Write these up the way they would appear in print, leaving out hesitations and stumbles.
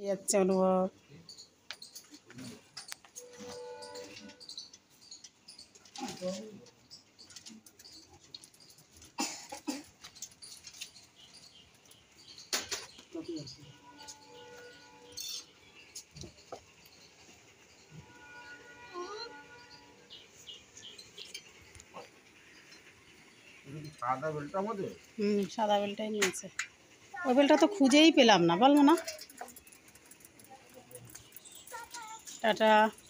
যাচ্ছে অনুভব। সাদা বেলটার মধ্যে সাদা বেলটাই নিয়েছে। ওই বেলটা তো খুঁজেই পেলাম না, বলবো না। টাটা।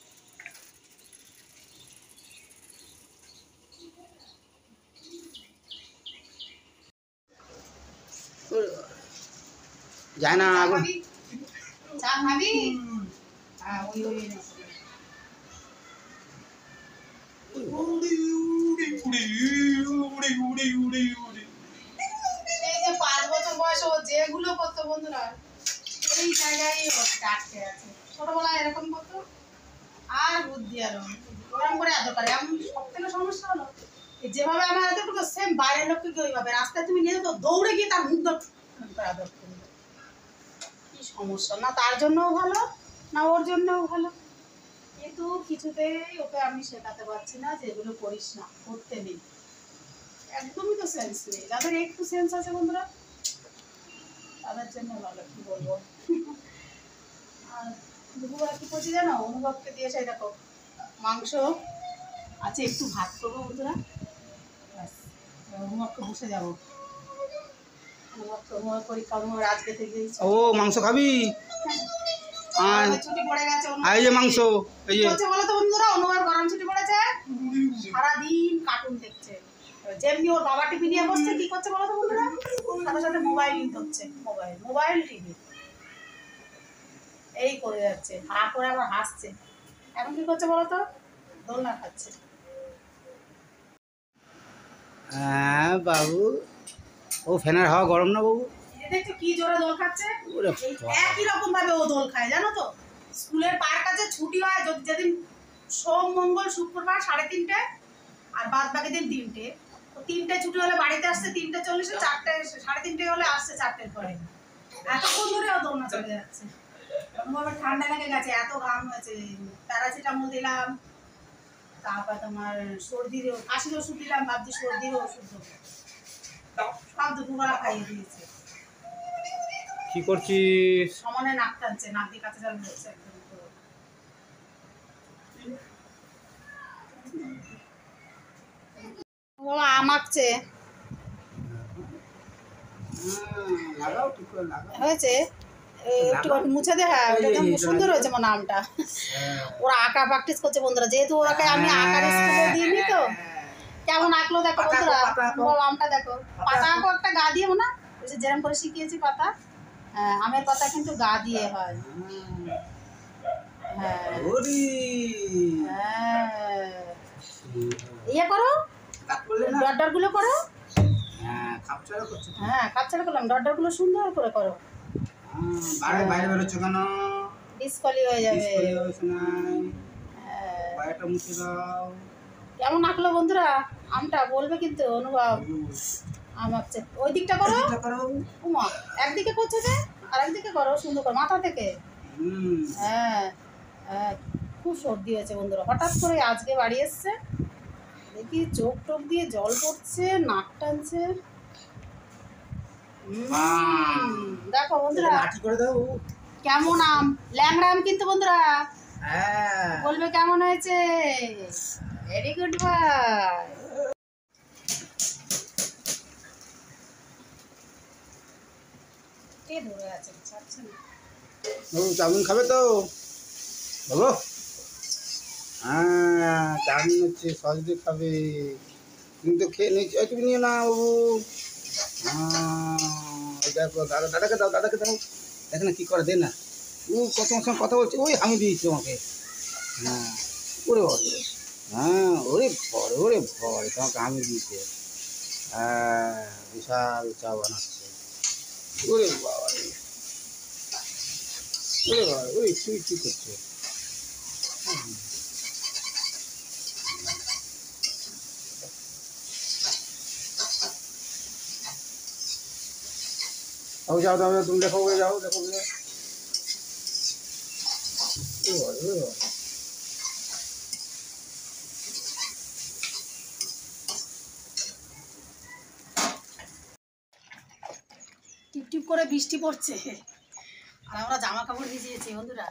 যায় না আগুন। চা খাবি? এই যে 5 বছর বয়সে ও যেগুলো করতো বন্ধুরা, এই জায়গায় আটকে আছে। ছোটবেলায় এরকম করতো, আর বুদ্ধি আর ওরকম করে আদর করে। এমন সব থেকে সমস্যা হলো যেভাবে আমার আদর করতো, সেম বাইরের লোককে কি ওইভাবে রাস্তায় তুমি নিয়ে যেত, দৌড়ে গিয়ে তার মুখ ধরে আদর করবে। কি সমস্যা না, তার জন্যও ভালো না ওর জন্যও ভালো, কিন্তু কিছুতেই ওকে আমি শেখাতে পারছি না যে এগুলো করিস না, করতে নেই। একদমই তো সেন্স নেই। যাদের একটু সেন্স আছে বন্ধুরা, তাদের জন্য ভালো, কি বলবো। আর দুপুরবেলা কি করছি জানো, অনুভবকে দিয়েছে দেখো মাংস আছে, একটু ভাত করবো বন্ধুরা, অনুভবকে বসে যাবো। অনুভবকে অনুভব পরীক্ষা, অনুভব আজকে থেকে ও মাংস খাবি? ছুটি পড়ে গেছে। এই যে মাংস, এই যে হচ্ছে বলো তো বন্ধুরা, অনুভব গরম ছুটি পড়েছে, সারাদিন কার্টুন দেখছে। যেমনি ওর বাবা টিভি নিয়ে বসছে, কি করছে বলো তো বন্ধুরা, সাথে সাথে মোবাইল নিতে হচ্ছে, মোবাইল টিভি এই করে যাচ্ছে, হা করে আবার হাসছে। এখন কি করছে বলো তো, দোলনা খাচ্ছে। হ্যাঁ বাবু, ও ফ্যানের হাওয়া গরম না বাবু? দেখছো কি জোরে দোল খাচ্ছে। একই রকম ভাবে ও দোল খায় জানো তো। স্কুলের পার্ক আছে, ছুটি হয় যেদিন সোম মঙ্গল শুক্রবার 3:30, আর বাদ বাকি দিন 3টে। 3টে ছুটি হলে বাড়িতে আসছে 3:40, 4টে 3:30 হলে আসছে 4টের পরে। এতক্ষণ ধরে ও দোলনা চলে যাচ্ছে। অনুভবের ঠান্ডা লেগে গেছে, এত ঘাম হয়েছে, প্যারাসিটামল দিলাম, তারপর তোমার সর্দির কাশির ওষুধ দিলাম, ভাবছি সর্দির ওষুধ দেবো, সব দুপুরবেলা খাইয়ে দিয়েছে। কি করছিস? সমানে নাক টানছে, নাক দিয়ে কাছে চালু হচ্ছে একদম। বাবা আমাকছে হয়েছে, একটু মুছে দে। হ্যাঁ, ওটা সুন্দর হয়েছে আমার নামটা। ওরা আঁকা প্র্যাকটিস করছে বন্ধুরা, যেহেতু ওরাকে আমি আঁকার স্কুলে দিইনি তো। কেমন আঁকলো দেখো বন্ধুরা, আমটা দেখো। পাতা আঁকো একটা গা দিয়ে না, যেরকম করে শিখিয়েছি পাতা। হ্যাঁ, আমের পাতা কিন্তু গা দিয়ে হয়। হ্যাঁ হ্যাঁ, ইয়ে করো, ডট গুলো করো। হ্যাঁ কাপচারা করলাম, ডট গুলো সুন্দর করে করো। বাইরে বেরোচ্ছ কেন? ডিসকালি হয়ে যাবে। কেমন আঁকলো বন্ধুরা আমটা, বলবে কিন্তু অনুভব। আমাকে ওই দিকটা করো, উমা একদিকে করছো যে, আর একদিকে করো সুন্দর করে মাথা থেকে। হ্যাঁ হ্যাঁ, খুব সর্দি হয়েছে বন্ধুরা, হঠাৎ করে আজকে বাড়ি এসছে, দেখি চোখ টোক দিয়ে জল পড়ছে, নাক টানছে। দেখো বন্ধুরা কেমন আম, ল্যাংড়া আম কিন্তু বন্ধুরা, বলবে কেমন হয়েছে। Very good boy. কে ধরে আছে, ছাড়ছে না। চাউমিন খাবে তো বাবু? হ্যাঁ চাউমিন হচ্ছে, সস দিয়ে খাবে। তুমি তো খেয়ে নিয়েছি, তুমি নিয়ে না বাবু। দেখো দাদাকে দাও, দাদাকে দাও, দেখ না কি করে, দে না। ও কত সময় কথা বলছে, ওই আমি দিয়েছি তোমাকে। হ্যাঁ ওরে বড়, হ্যাঁ ওরে বড়, ওরে বড়, তোমাকে আমি দিয়েছে। হ্যাঁ বিশাল চা বানাচ্ছে। ওরে বাবা রে, ওরে বাবা, ওরে তুই কী করছে? যাও যাও যাও, তুমি দেখো, যাও দেখো। টিপ টিপ করে বৃষ্টি পড়ছে আর আমরা জামা কাপড় ভিজিয়েছি বন্ধুরা।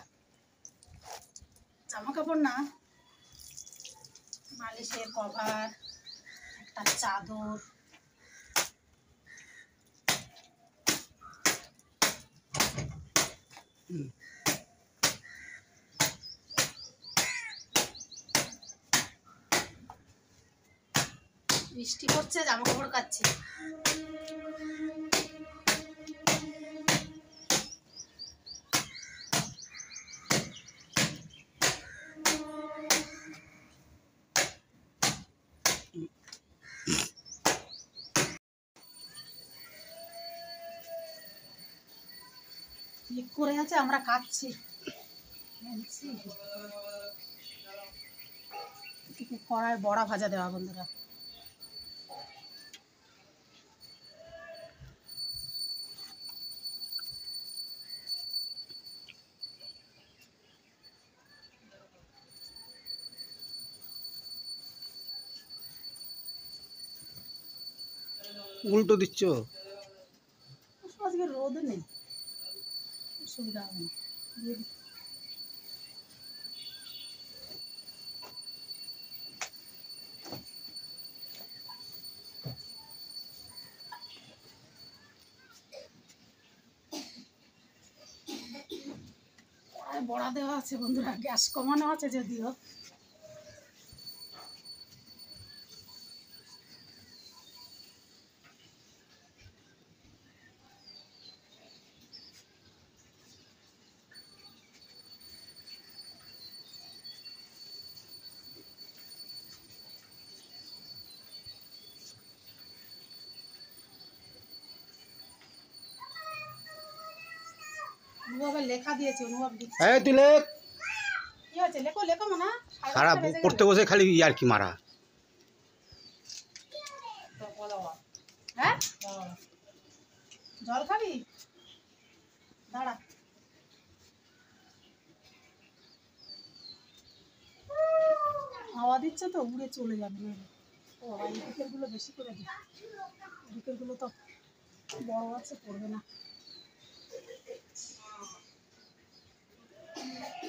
জামা কাপড় না, বালিশের কভার, একটা চাদর, বৃষ্টি পড়ছে জামা কাপড় কাচ্ছে। ঠিক করে আছে, আমরা কাচ্ছি। কড়াই বড়া ভাজা দেওয়া বন্ধুরা। উল্টো দিচ্ছ? আজকে রোদ নেই, অসুবিধা হবে না। বড়া দেওয়া আছে বন্ধুরা, গ্যাস কমানো আছে যদিও। অনুভবের লেখা দিয়েছে, অনুভব লিখছে। এই তুই লেখ। কি হয়েছে? লেখো লেখো না। সারা পড়তে বসে খালি ইয়ার কি মারা। হ্যাঁ, জল খাবি? দাঁড়া। হাওয়া দিচ্ছে তো, উড়ে চলে যাবে না। ও বাবা, এই দিকেরগুলো বেশি করে দিই, দিকেরগুলো তো বড় আছে, পড়বে না।